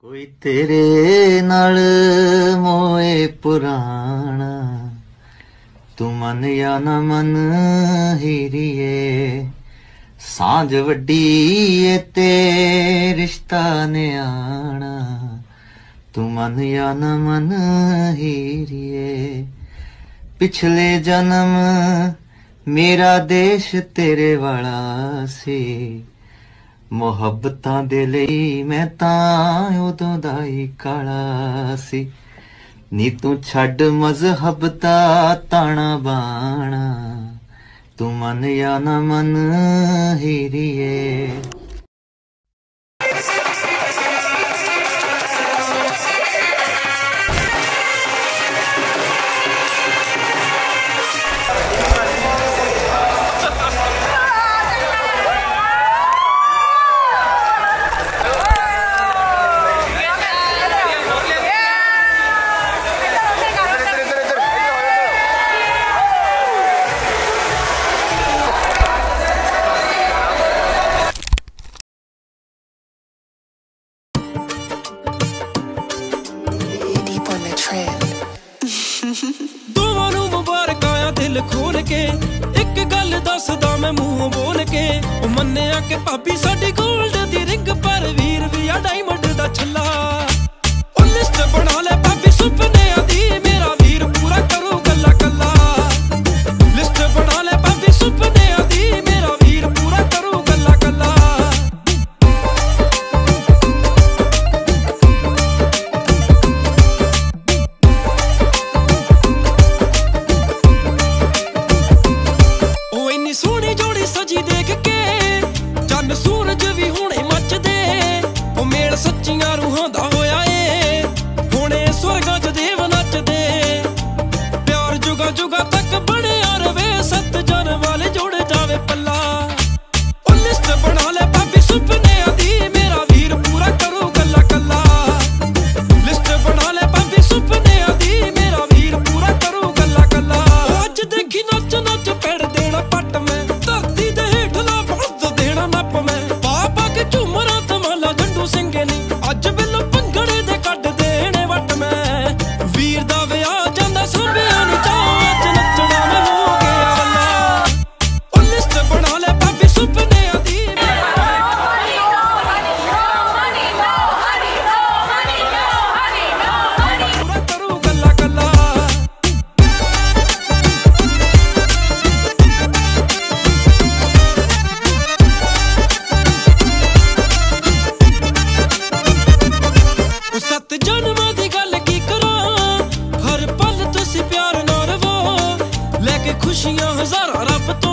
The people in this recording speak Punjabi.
कोई तेरे नाल मोए पुराना, तू मन या न मन हीरिए, सांझ वड्डी ए ते रिश्ता न्याणा, तू मन या न मन हीरिए। पिछले जन्म मेरा देश तेरे वाला सी, ਮੁਹੱਬਤਾਂ ਦੇ ਲਈ ਮੈਂ ਤਾਂ ਉਦੋਂ ਦਾ ਹੀ ਕਾਲਾ ਸੀ। ਨੀ ਤੂੰ ਛੱਡ ਮਜ਼ਹਬ ਦਾ ਤਾਣਾ ਬਾਣਾ, ਤੂੰ ਮਨ ਜਾਂ ਨਾ ਮਨ ਹੀਰੀਏ। ਦੋਵਾਂ ਨੂੰ ਮੁਬਾਰਕਾਂ ਦਿਲ ਖੋਲ ਕੇ, ਇੱਕ ਗੱਲ ਦੱਸਦਾ ਮੈਂ ਮੂੰਹ ਬੋਲ ਕੇ। ਉਹ ਮੰਨਿਆ ਕਿ ਭਾਬੀ ਸਾਡੀ ਗੋਲਡ ਦੀ ਰਿੰਗ, ਪਰ ਵੀਰ ਵੀ ਆ ਡਾਇਮੰਡ ਦਾ ਛੱਲਾ। ਉਹ ਲਿਸਟ ਬਣਾ ਲੈ ਭਾਬੀ ਸੁਪਨਿਆਂ ਦੀ, ਮੇਰਾ ਵੀਰ ਪੂਰਾ ਕਰੂ ਗੱਲਾਂ ਕੱਲਾ। ਲਿਸਟ ਬਣਾ ਲੈ ਭਾਬੀ ਸੁਪਨਿਆਂ ਦੀ, ਮੇਰਾ ਵੀਰ ਪੂਰਾ ਕਰੂ ਗੱਲਾਂ ਕੱਲਾ। ਸੋਹਣੀ ਜੋੜੀ ਸਜੀ ਦੇਖ ਕੇ, ਚੰਨ ਸੂਰਜ ਵੀ ਹੁਣੇ ਮੱਚਦੇ। ਉਹ ਮੇਲ ਸੱਚੀਆਂ ਰੂਹਾਂ ਦਾ ਹੋਇਆ ਏ, ਹੁਣੇ ਸਵਰਗਾਂ 'ਚ ਦੇਵ ਨੱਚਦੇ। ਪਿਆਰ ਜੁਗਾ ਜੁਗਾ ਤੱਕ ਬਣਿਆ ਰਵੇ, ਸੱਤ ਜਨਮ ਵਾਲੇ ਜੋੜ ਜਾਵੇ ਪੱਲਾ। ਉਹ ਲਿਸਟ ਬਣਾ ਲੈ ਭਾਬੀ ਸੁਪਨਿਆਂ ਦੀ, ਮੇਰਾ ਵੀਰ ਪੂਰਾ ਕਰੂ ਗੱਲਾਂ ਕੱਲਾ। ਲਿਸਟ ਬਣਾ ਲੈ ਭਾਬੀ ਸੁਪਨਿਆਂ ਦੀ, ਮੇਰਾ ਵੀਰ ਪੂਰਾ ਕਰੂ ਗੱਲਾਂ ਕੱਲਾ। ਉਹ ਅੱਜ ਦੇਖੀ ਨੱਚ ਨੱਚ ਪੈੜ ਦੇਣਾ ਪੱਟ ਮੈਂ, ਧਰਤੀ ਦੇ ਹੇਠਲਾ ਬਲਦ ਦੇਣਾ ਨੱਪ ਮੈਂ। ਪਾ ਪਾ ਕੇ ਝੂਮਰਾਂ ਧਮਾਲਾ ਜੰਡੂ ਸਿੰਘੇ ਨੀ, ਅੱਜ ਬਿੱਲ ਭੰਗੜੇ ਦੇ ਕੱਢ ਦੇਣੇ ਵੱਟ ਮੈਂ। ਵੀਰ ਦਾ ਵਿਆਹ ਜਾਂਦਾ ਸੰਭਿਆ ਨੀ ਚਾਹ, ਅੱਜ ਨੱਚਣਾ ਮੈਂ ਹੋ ਗਿਆ ਵੱਲਾ। ਉਹ ਲਿਸਟ ਬਣਾ ਲੈ ਭਾਬੀ ਸੁਪਨਿਆਂ ਦੀ, ਪੂਰਾ ਕਰੂ ਗੱਲਾਂ ਕੱਲਾ। ਸੱਤ ਜਨਮਾਂ ਦੀ ਗੱਲ ਕੀ ਕਰਾਂ, ਹਰ ਪਲ ਤੁਸੀਂ ਪਿਆਰ ਨਾਲ ਰਵੋ। ਲੈ ਕੇ ਖੁਸ਼ੀਆਂ ਹਜ਼ਾਰਾਂ ਰੱਬ